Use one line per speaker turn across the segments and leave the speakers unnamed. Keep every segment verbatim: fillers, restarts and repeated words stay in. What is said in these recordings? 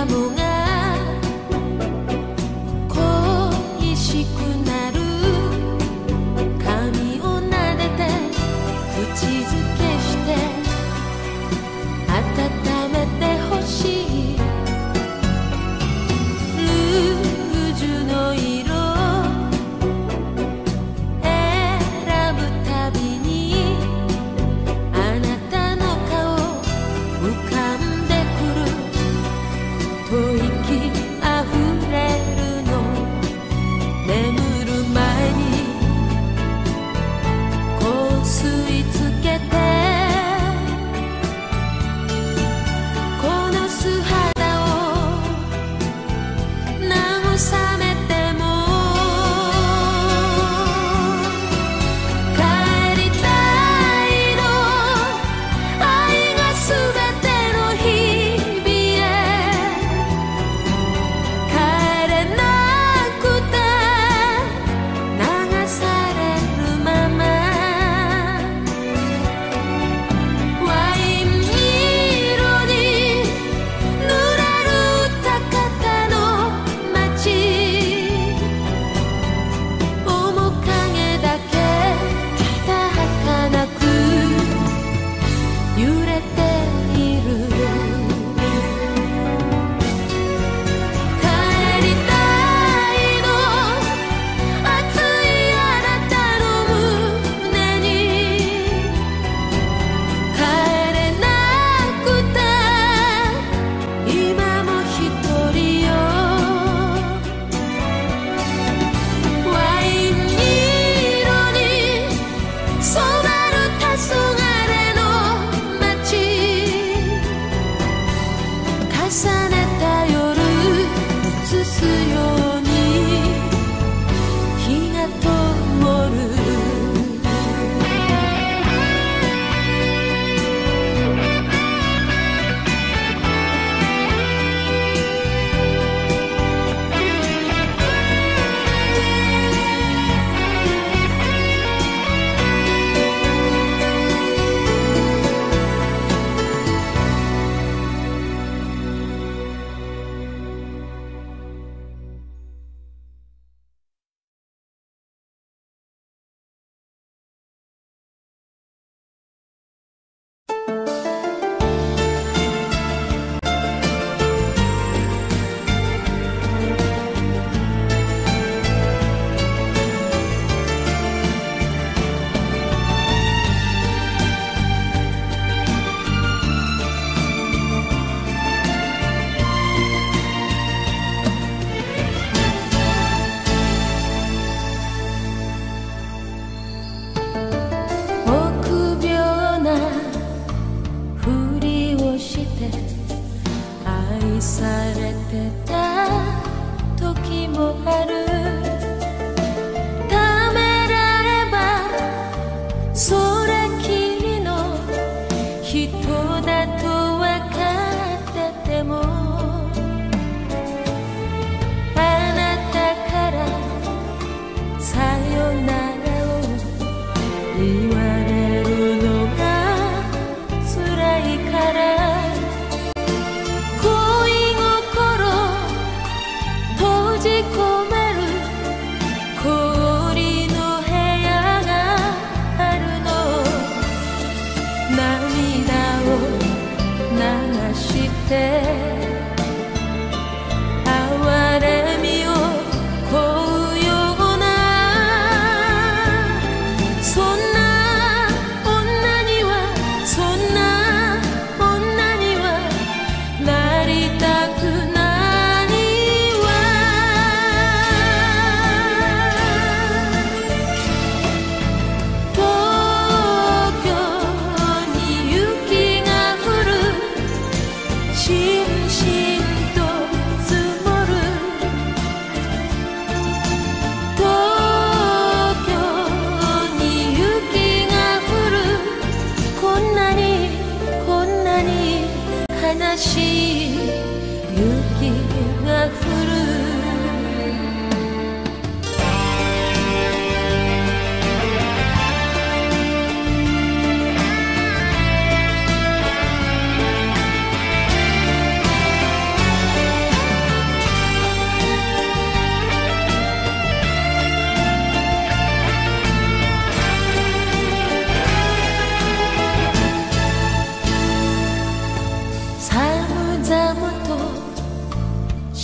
恋心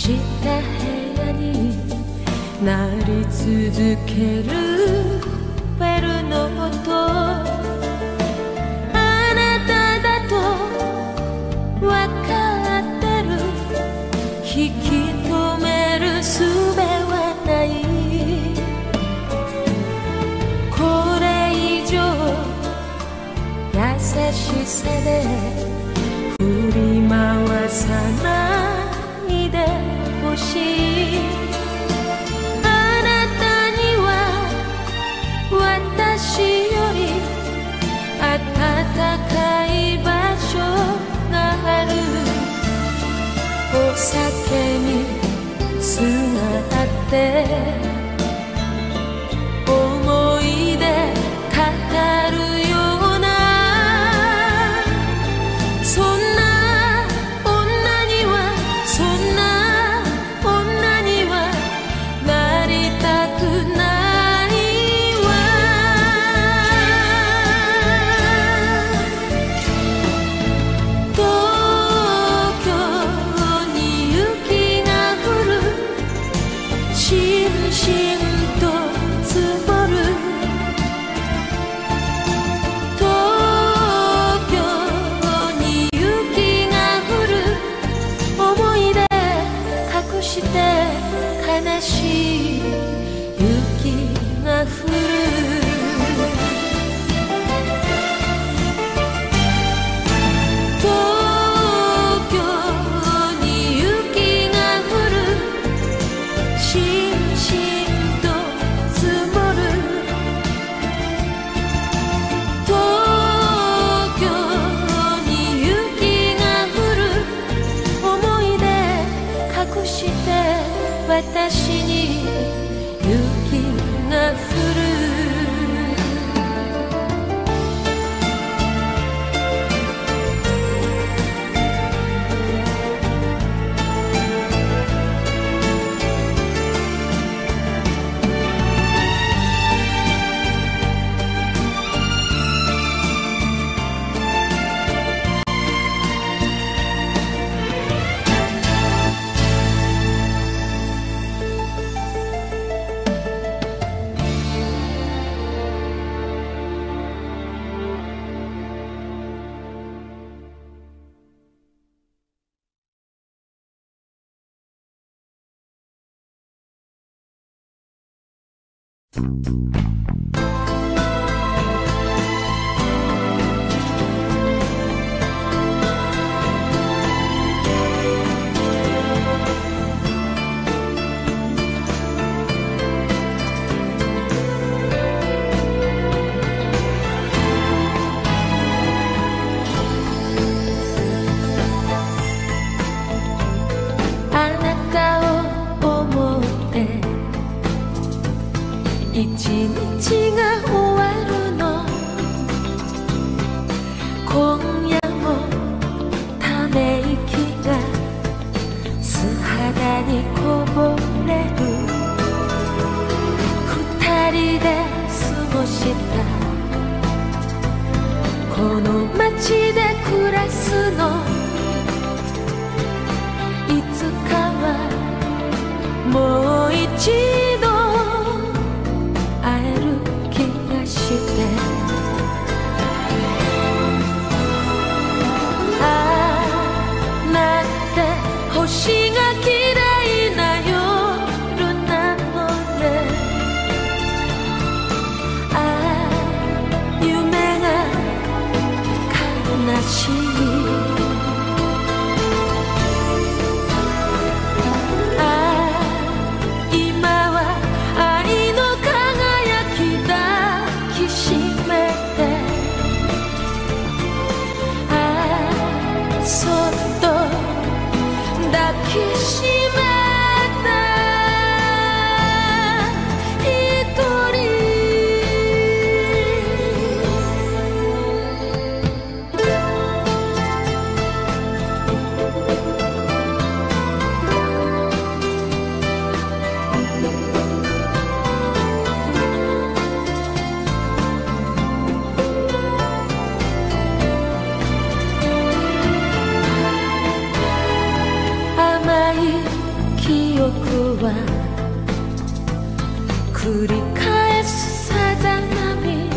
した部屋に鳴り続けるベルの音、あなただとわかってる、引き止める術はない、これ以上優しさで振り回さないでほしい、あなたには私より暖かい場所がある、お酒にすがって思い出語るような、そんな女にはそんな女にはなりたくないわ、東京に雪が降る、しんしんと積もる、東京に雪が降る、思い出隠して悲しい雪が降る、東京に雪が降る、しんしんと積もる、東京に雪が降る、思い出隠して私に雪が降る、あなたを思って一日が終わるの、今夜もため息が素肌にこぼれる、二人で過ごしたこの街で暮らすの、いつかはもう一度会える気がして、ああなんて星が嫌いな夜なのね、ああ夢が悲しい、ああ今はは繰り返すさざ波、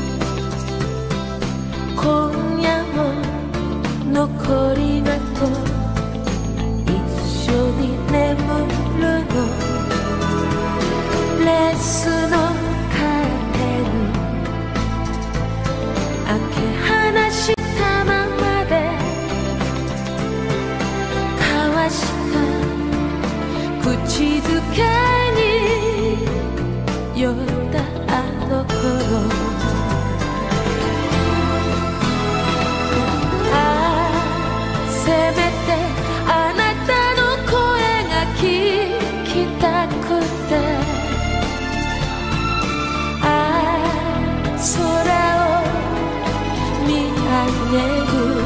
今夜も残りがと一緒に眠るの。レースのカーテン開け放したままで交わした口づけに酔ったあの頃、ああせめてあなたの声が聞きたくて、ああ空を見上げる、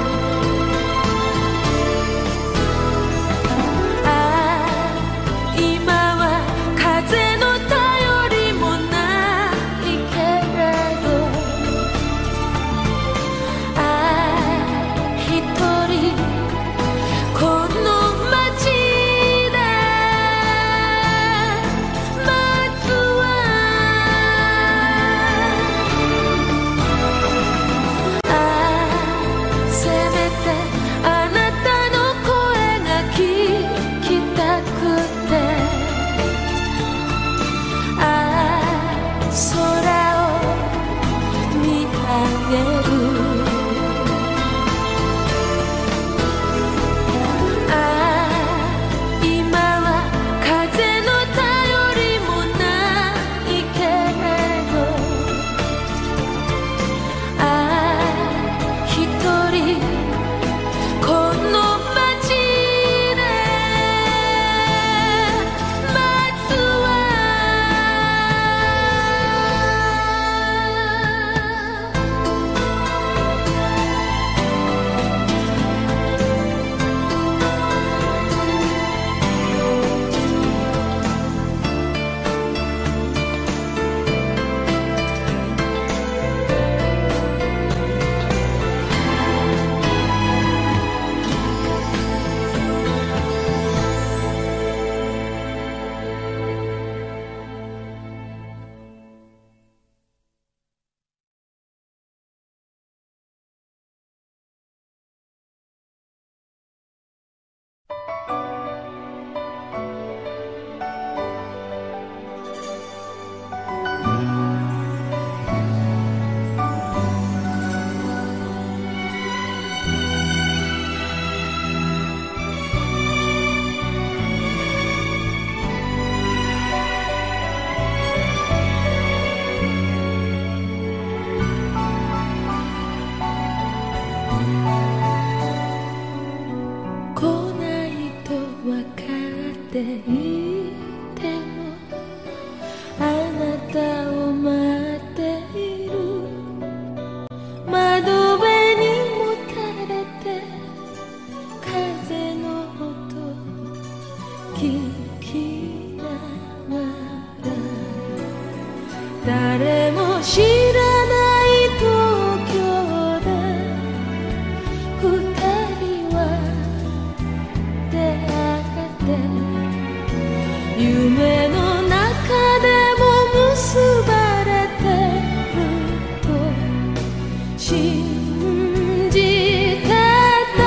誰も知らない東京で二人は出会って夢の中でも結ばれてると信じてた。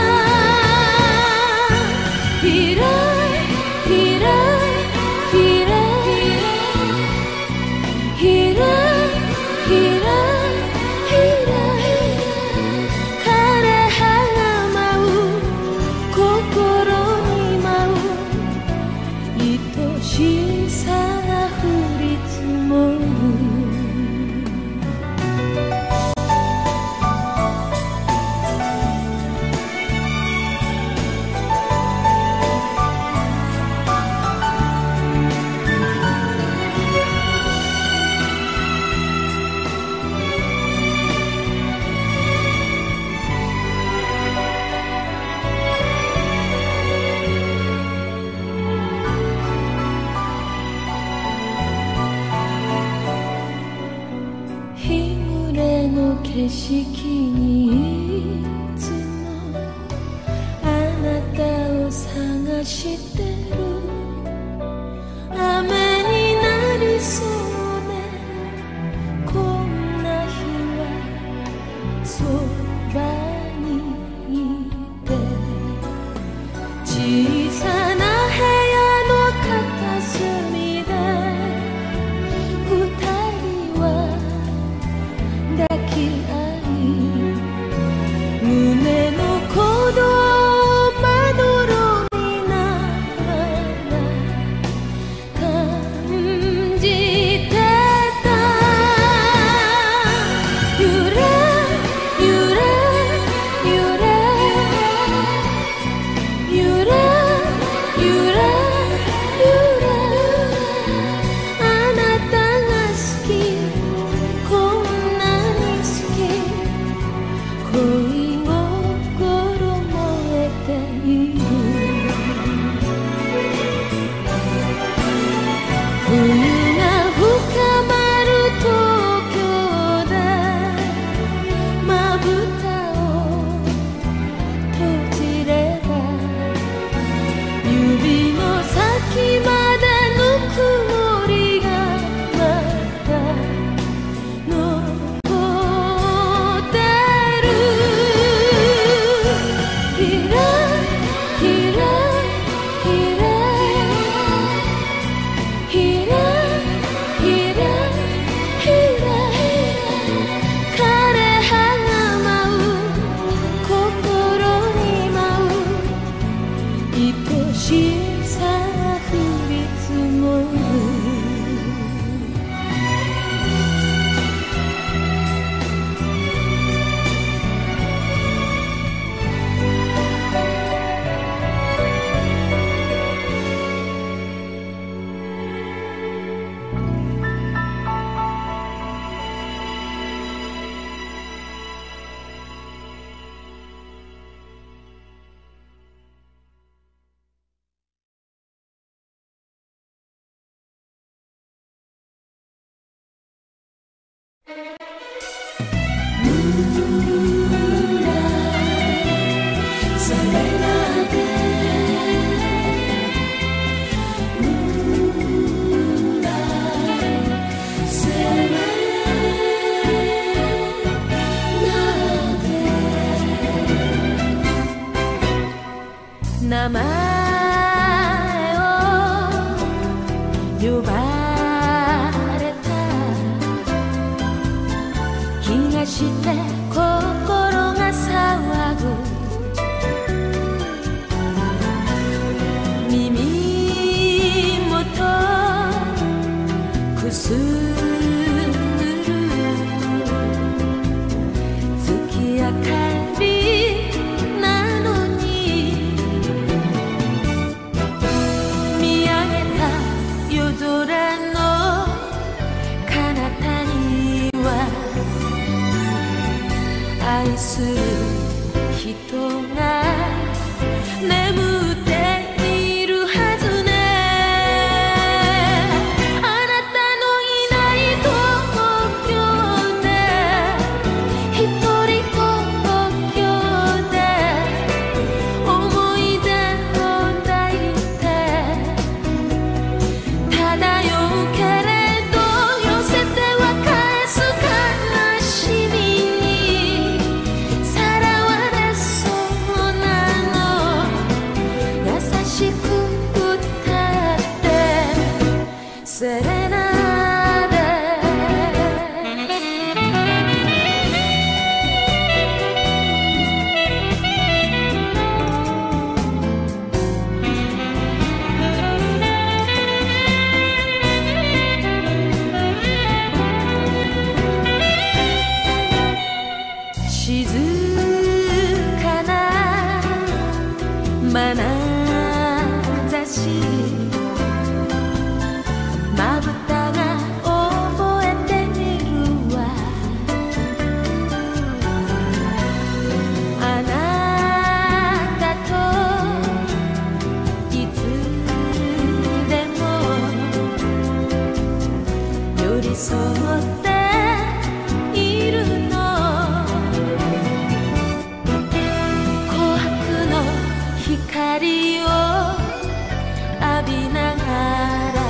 広い広い広い景色にいつもあなたを探してる。 名前を呼ばれた気がして心が騒ぐ耳元くすぐる月明かりなのに見上げた夜空の彼方には愛する人が眠っているはずね。あなたのいない東京で一人故郷で思い出を抱いて漂うけれど寄せては返す悲しみにさらわれそうなの。優しく歌ってセレナーデ。静かな眼差しまぶたが覚えているわ。あなたといつでも寄り添っているの。琥珀の光を浴びながら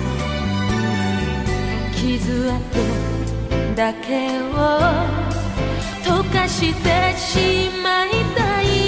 傷跡だけを溶かしてしまいたい。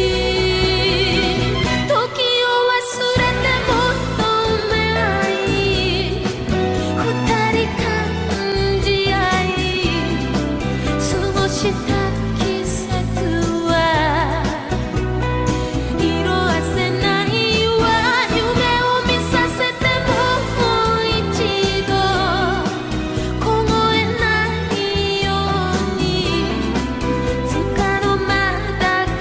時を忘れて求め合い二人感じ合い過ごした季節は色あせないわ。夢を見させてもう一度凍えないようにつかの間だ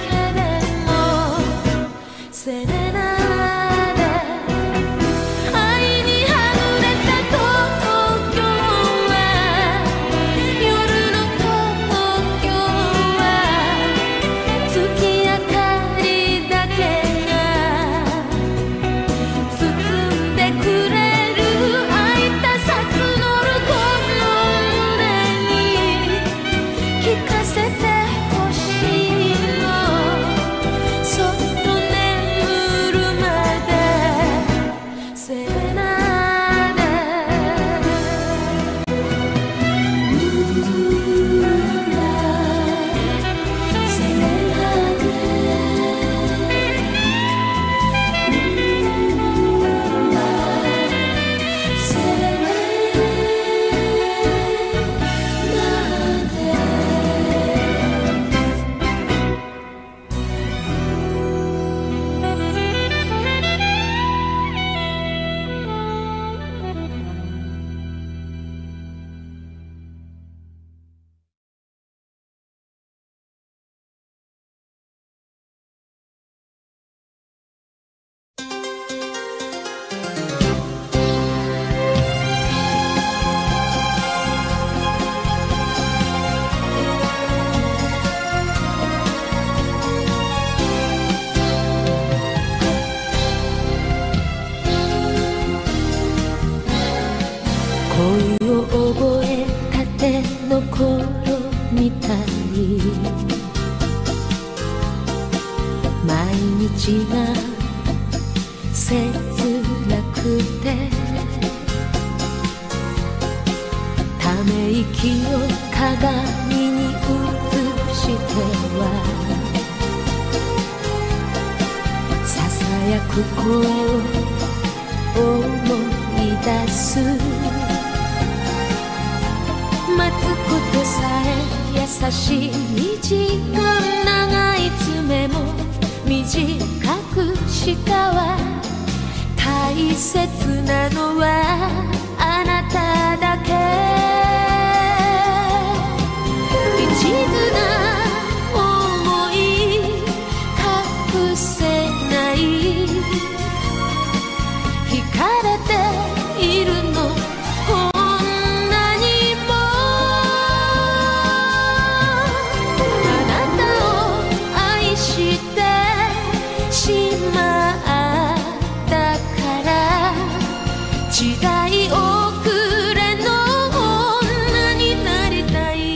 くてため息を鏡に映してはささやく声を思い出す待つことさえ優しい時間長い爪も短くしたわ大切なのはあなただけ一途な想い隠せない惹かれているのこんなにもあなたを愛してしまったから時代遅れの女になりたい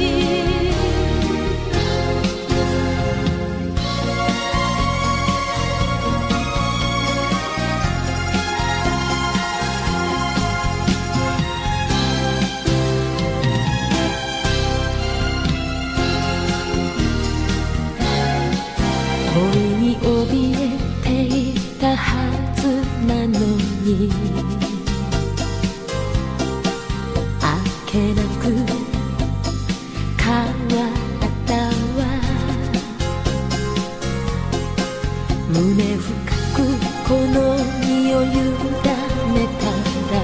恋に怯えていたはずなのにあっけなく変わったわ胸深くこの身を委ねたら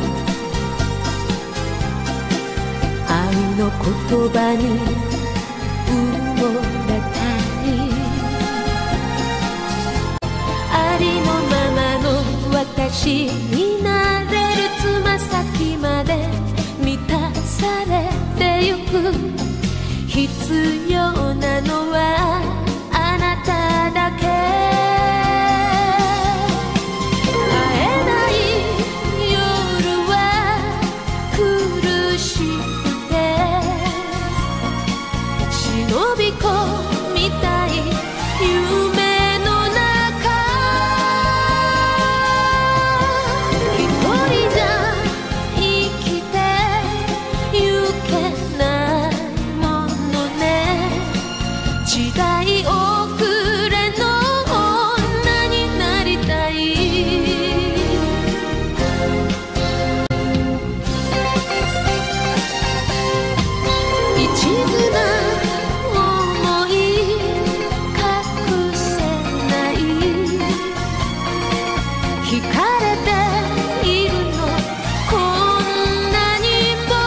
愛の言葉に埋もれたいありのままの私になれるつま先まで満たされてゆく必要なのはあなただけ会えない夜は苦しくて忍び込みたい夢の中一人じゃ生きてゆけないものね時代遅れの女になりたい一途な想い隠せない惹かれているのこんなにも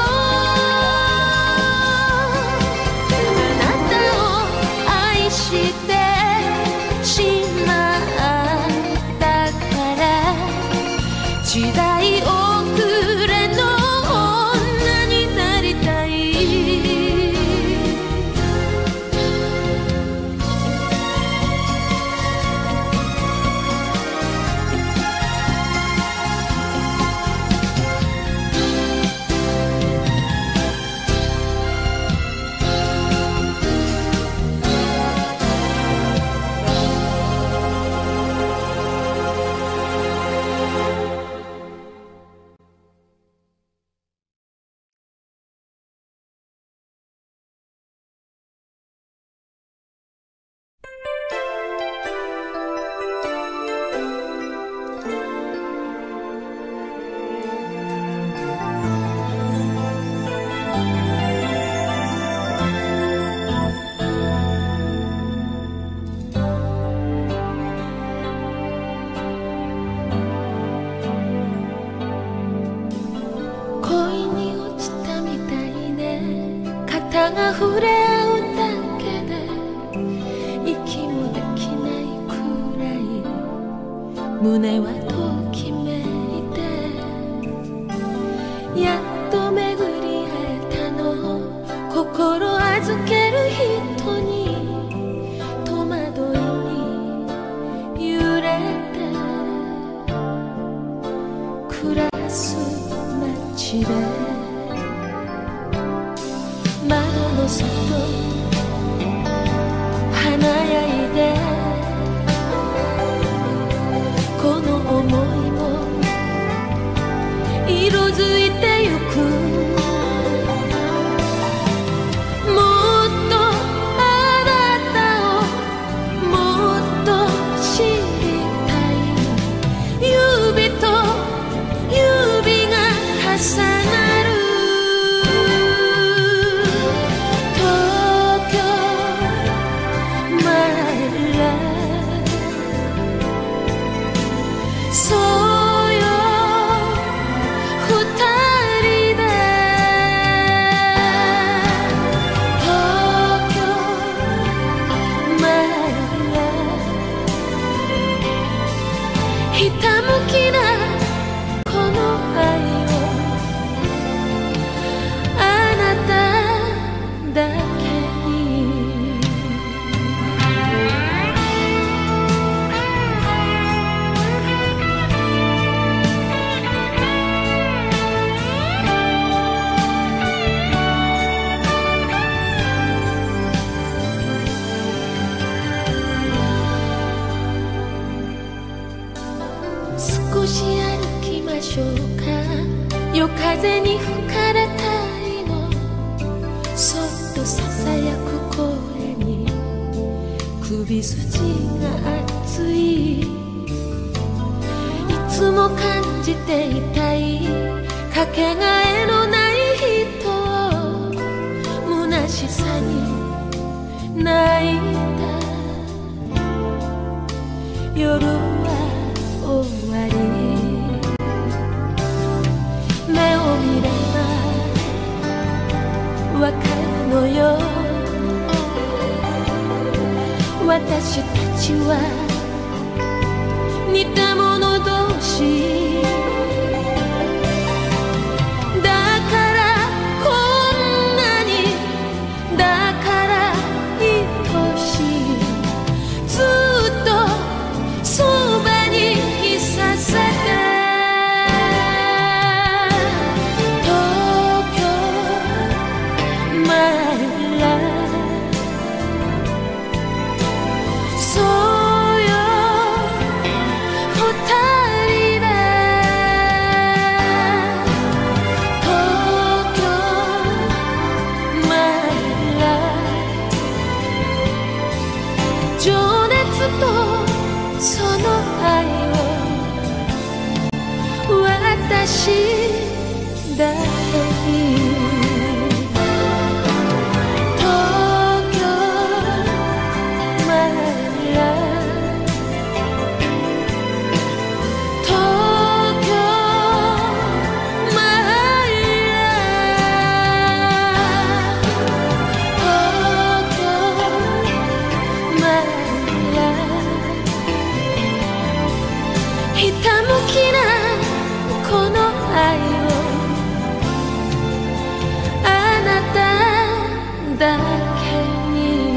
あなたを愛してしまったから時代遅れの女になりたい恋に落ちたみたいね肩が触れ合うだけで息もできないくらい胸はときめいてやっと巡り会えたの心預ける人に戸惑いに揺れて暮らす街で窓の外華やいでこの想いもしょうか。夜風に吹かれたいの、そっとささやく声に首筋が熱い。いつも感じていたいかけがえのない人を虚しさに泣いた。夜は終わり、目を見ればわかるのよ。私たちは似た者同士だからこんなに、だから愛しい。ずっとそばにいさせて。東京マイラブ、そうよ二人で東京マイラブ、情熱とその愛を私だけに。ひたむきなこの愛をあなただけに。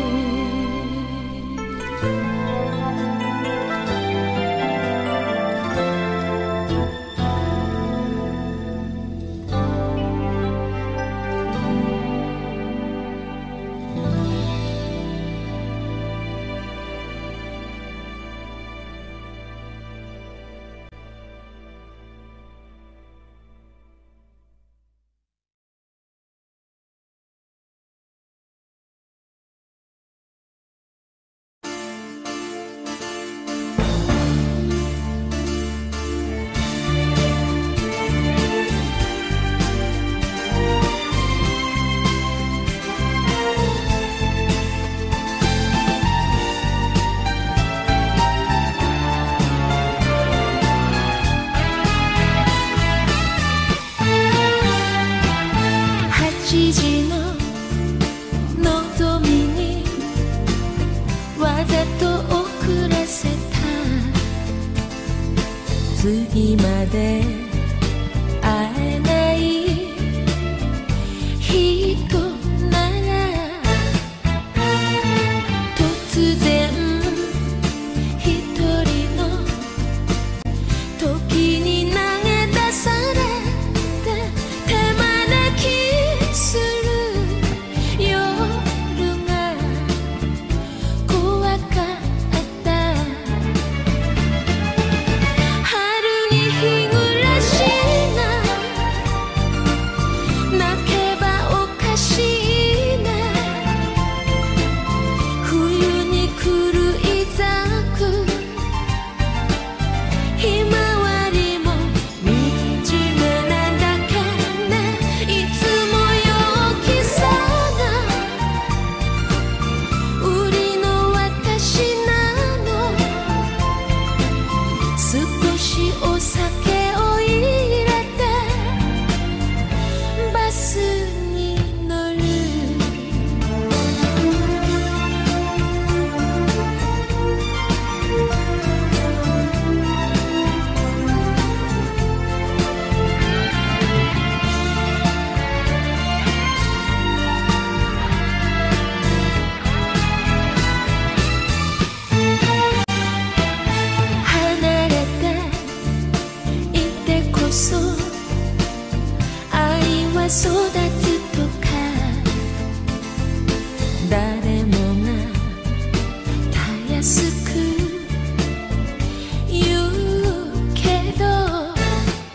はちじののぞみにわざと遅らせた。次まで会えない人なら突然一人の時に投げ出されて手招きする夜が怖かった。春に日暮らしな泣けばおかしいな。冬に来るいざくひまわりも惨めなだけね。いつも陽気さが売りの私なの。少しお酒を入れてバスに乗る。離れていてこそ愛は育つとか誰もがたやすく言うけど、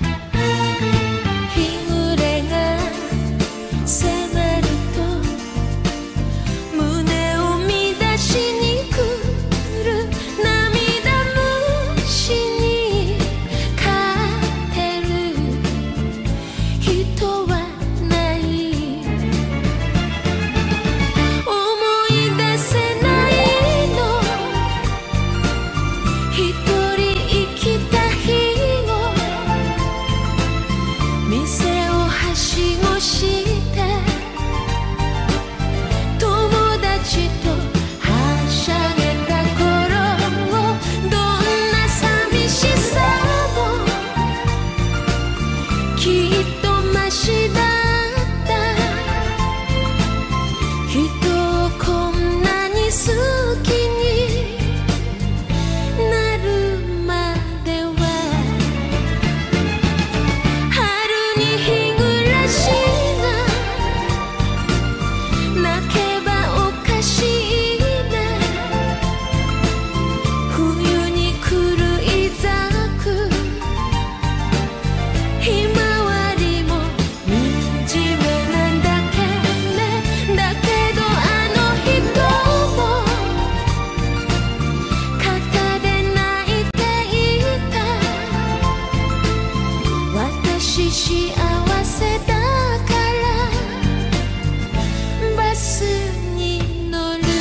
幸せだからバスに乗る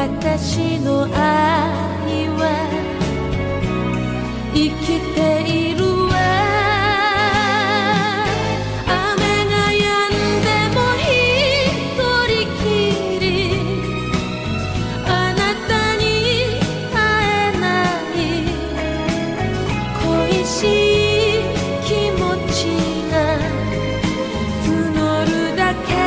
私の愛は生きているわ。雨が止んでも一人きりあなたに会えない恋しい気持ちが募るだけ。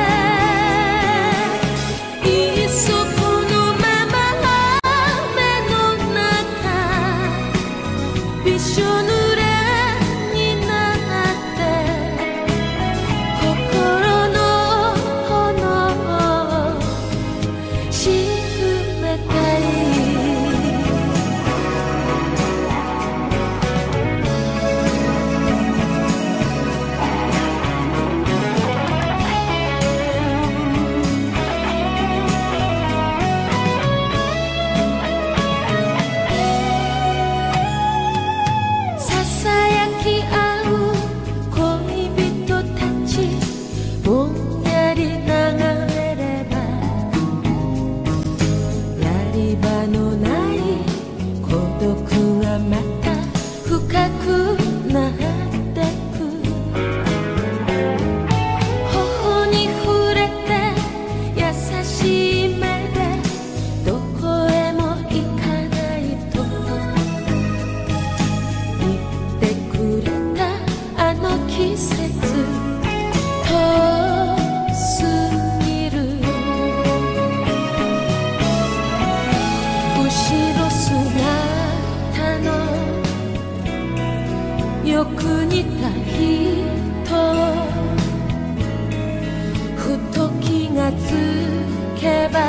いっそこのまま雨の中びしょ濡れになって心の炎を沈めたい。ささやき合う恋人たちぼんやり眺めればやり場のない孤独がまた深くなってく。頬に触れて優しい目でどこへも行かないと言ってくれたあの季節遠すぎる。後ろ姿のよく似た人ふと気がつけば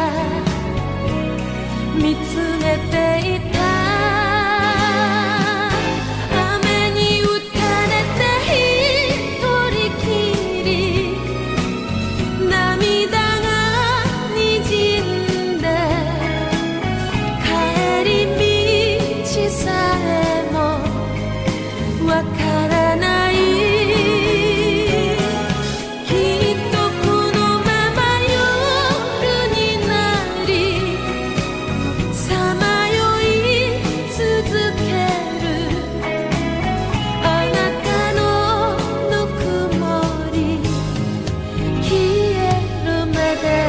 見つめていた。雨に打たれて一人きり涙がにじんで帰り道さえもわからない。きっとこのまま夜になりさまよい続ける。あなたのぬくもり消えるまで。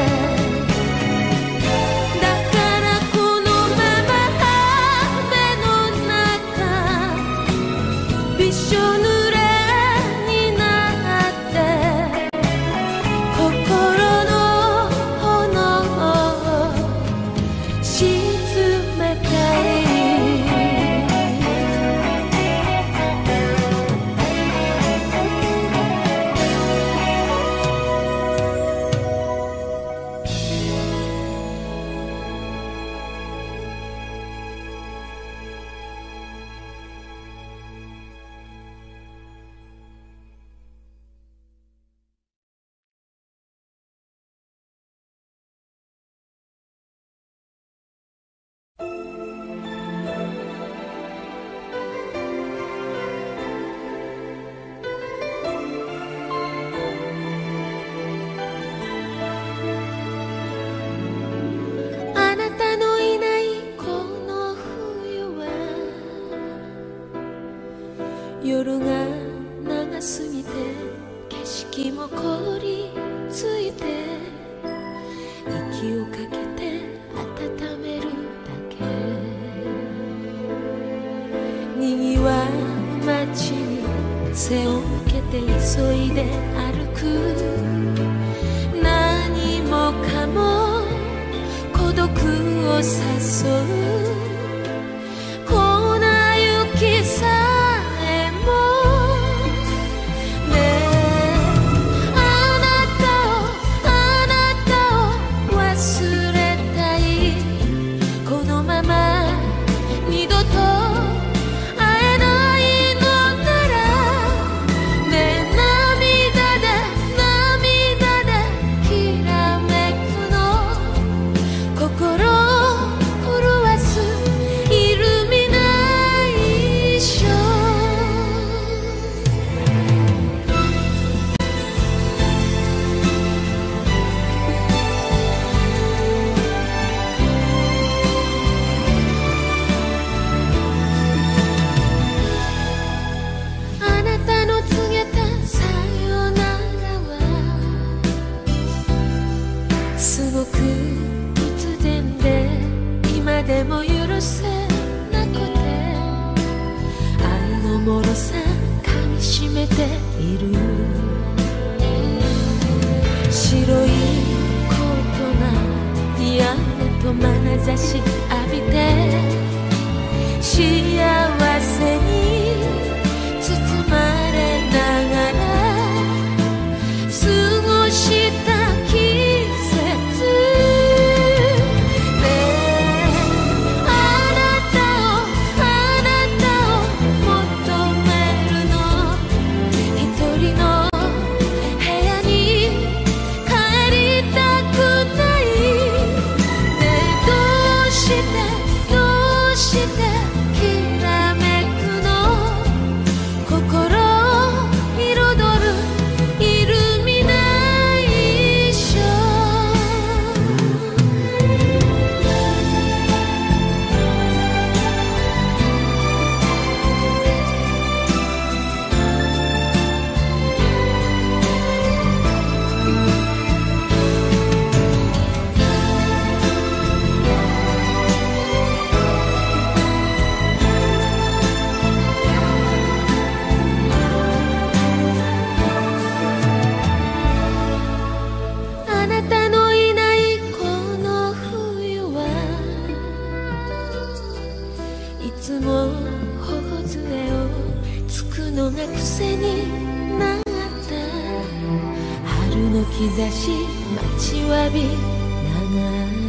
だからこのまま雨の中びしょ濡れになって心の炎を沈めたい。あなたのいないこの冬は夜が長すぎて景色も凍りついて息をかけて温めるだけ。にぎわう街に背を向けて急いで歩く。何もかも孤独を誘う粉雪さえも。ねえあなたをあなたを忘れたい。このまま二度と会えないのならねえ涙で涙できらめくの心を震わすのさ噛みしめている。白いコートが屋根と眼差し浴びて幸せに包まれながら過ごした季節ねえ、あなたをあなたを求めるの。一人の部屋に帰りたくないねえ、どうしてどうしてきらめくの。心彩るイルミネーション。あなたのいないこの冬はいつも頬杖をつくのが癖になった。春の兆し待ちわびながら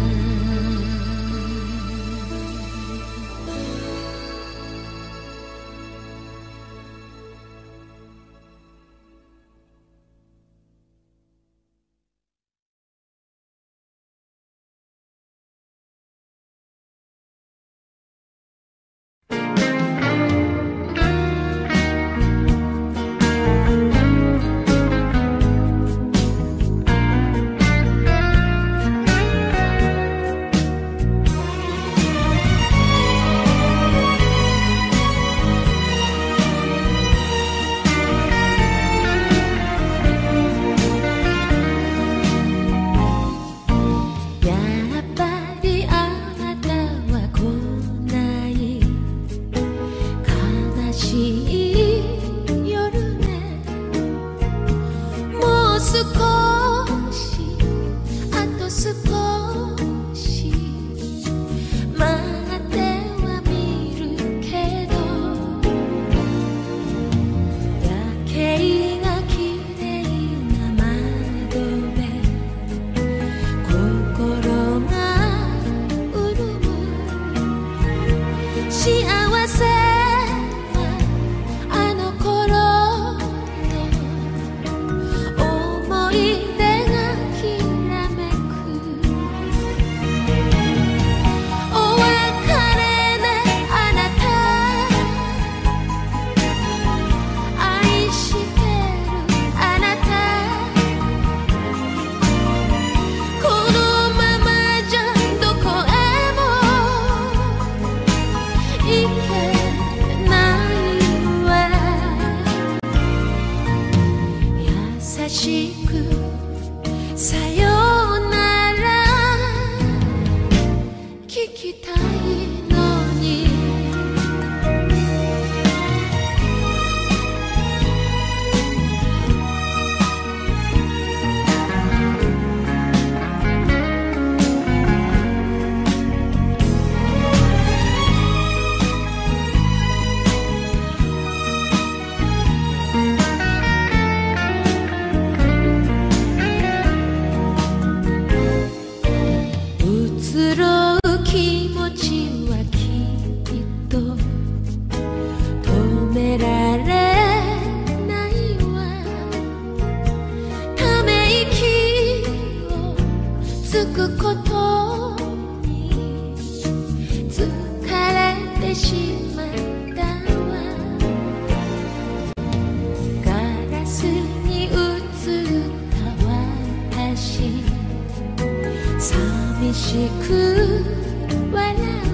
しく笑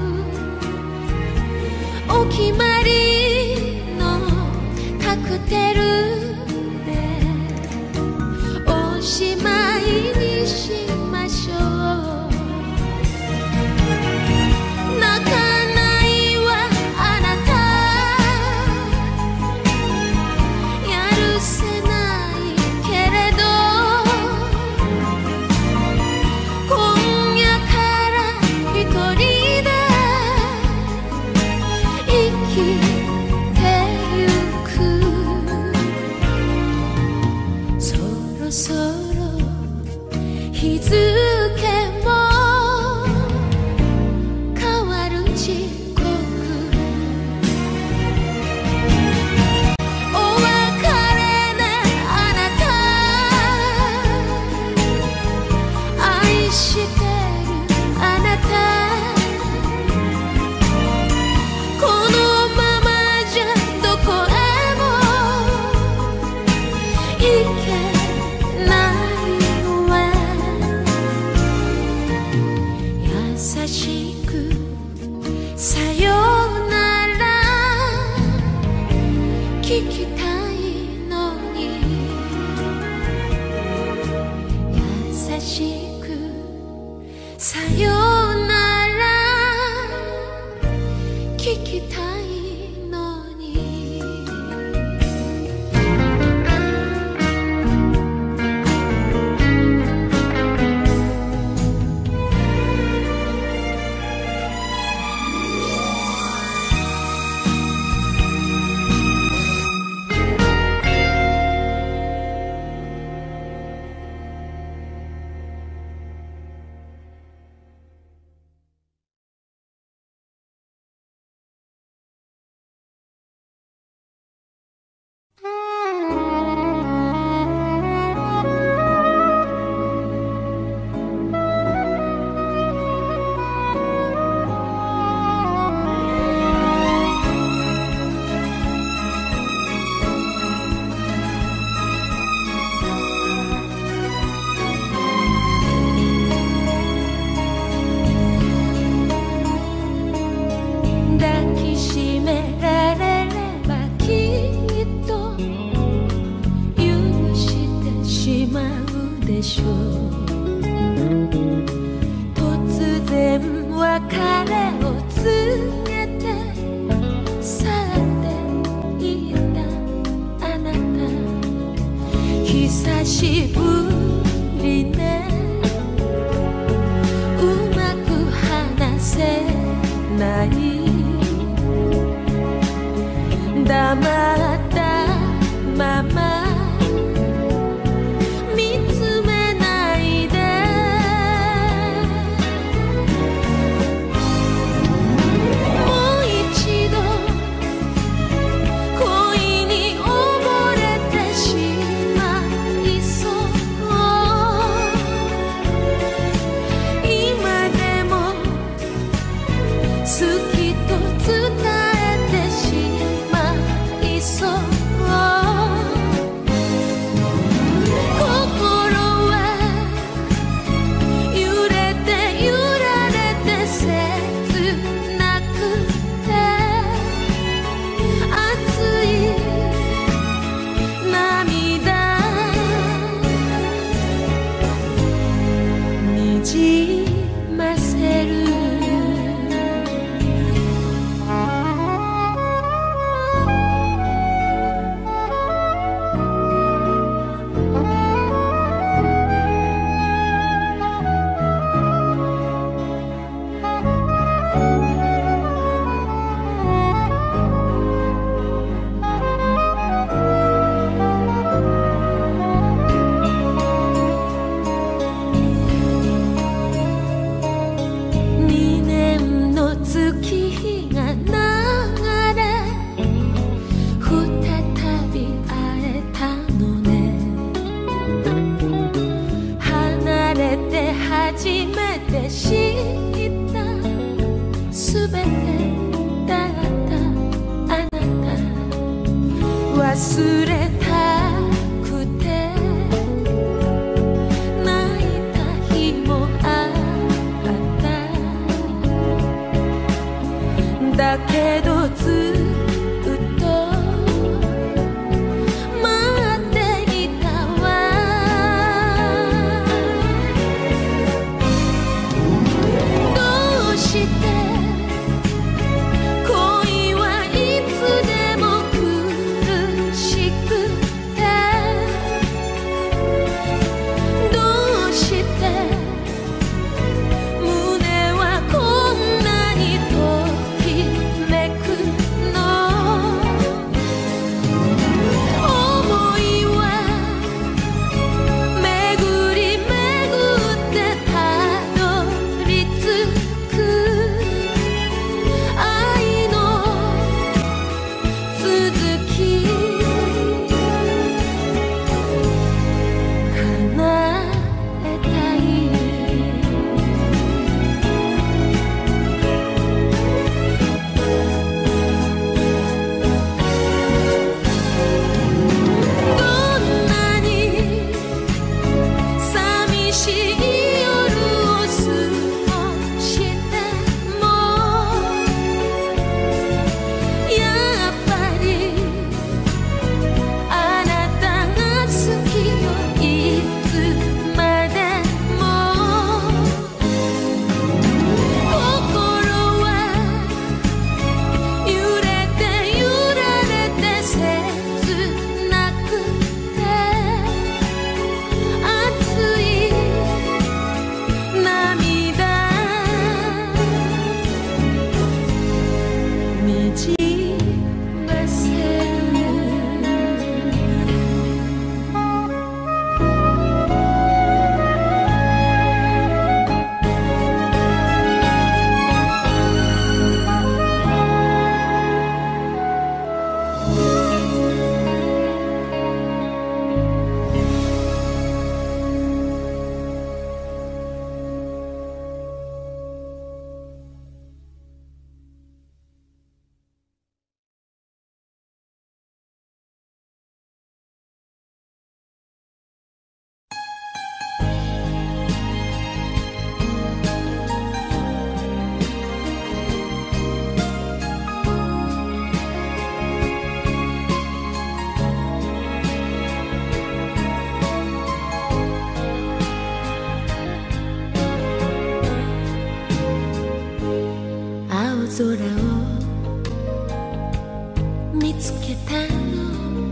うお決まりのカクテルでおしまいにしましょう。泣かないわあなた聞きたいのに優しくさよなら聞きたいのに突然別れを告げて去っていったあなた久しぶりねうまく話せない黙ったまま初めて知ったすべてだったあなた忘れたくて泣いた日もあっただけどずっと恋はいつでも苦しくけたの、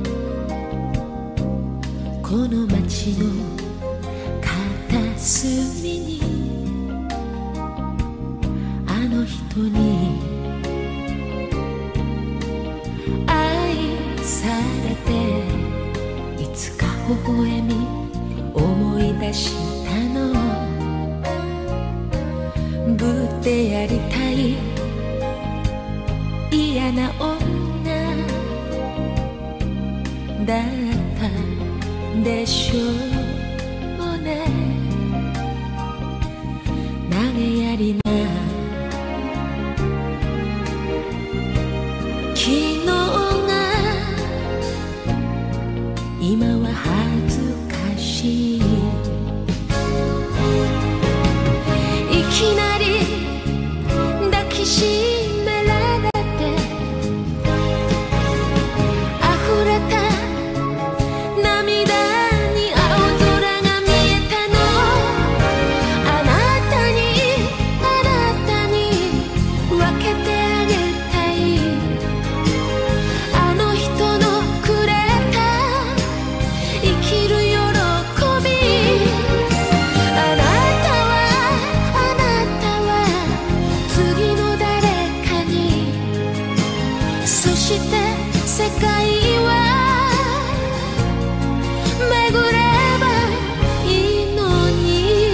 この街の片隅にあの人に愛されて、いつか微笑み思い出したの。ぶってやりたい嫌な女だったでしょうね。投げやりな昨日が今は恥ずかしい。いきなり抱きしめられて溢れた涙に青空が見えたの。あなたにあなたに分けてあげたい。あの人のくれた生きる喜び。あなたはあなたは次の誰かに、そして世界は巡ればいいのに。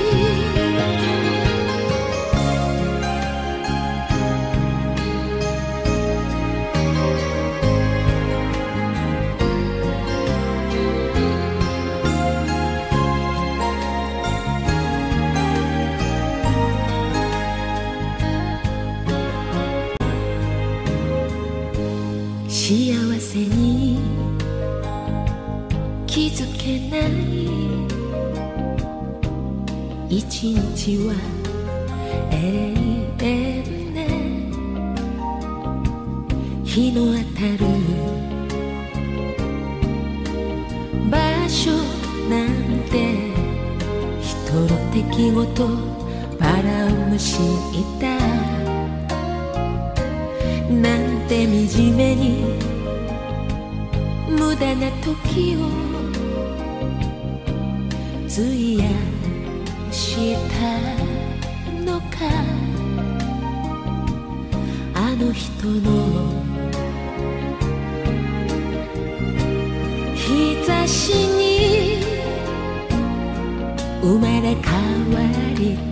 幸せに気づけない一日は永遠ね。日の当たる場所なんて人の出来事バラをむしいたなんて惨めに無駄な時を費やしたのか。あの人の日差しに生まれ変わり